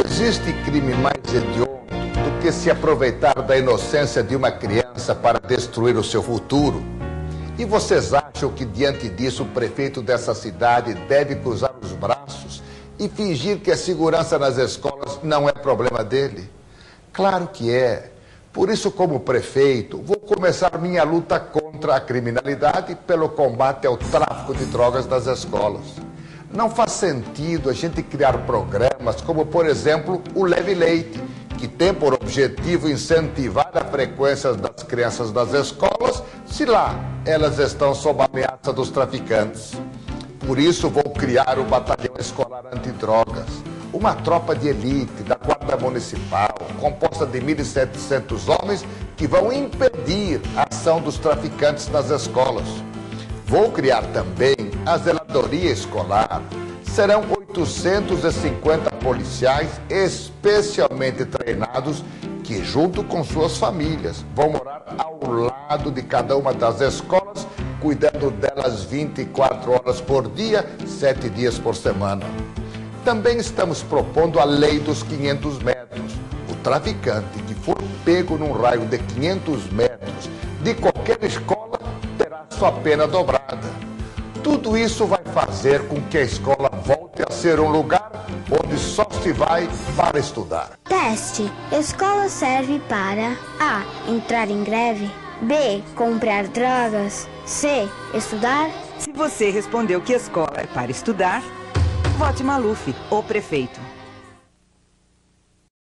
existe crime mais hediondo do que se aproveitar da inocência de uma criança para destruir o seu futuro? E vocês acham que, diante disso, o prefeito dessa cidade deve cruzar os braços e fingir que a segurança nas escolas não é problema dele? Claro que é. Por isso, como prefeito, vou começar minha luta contra a criminalidade pelo combate ao tráfico de drogas nas escolas. Não faz sentido a gente criar programas como, por exemplo, o Leve Leite, que tem por objetivo incentivar a frequência das crianças nas escolas, se lá elas estão sob a ameaça dos traficantes. Por isso vou criar o Batalhão Escolar Antidrogas, uma tropa de elite da Guarda Municipal, composta de 1.700 homens que vão impedir a ação dos traficantes nas escolas. Vou criar também a Zeladoria Escolar. Serão 850 policiais especialmente treinados que, junto com suas famílias, vão morar ao lado de cada uma das escolas, cuidando delas 24 horas por dia, 7 dias por semana. Também estamos propondo a Lei dos 500 metros. O traficante que for pego num raio de 500 metros de qualquer escola terá sua pena dobrada. Tudo isso vai fazer com que a escola volte a ser um lugar onde só se vai para estudar. Teste. Escola serve para A. Entrar em greve. B. Comprar drogas. C. Estudar. Se você respondeu que escola é para estudar, vote Maluf, o prefeito.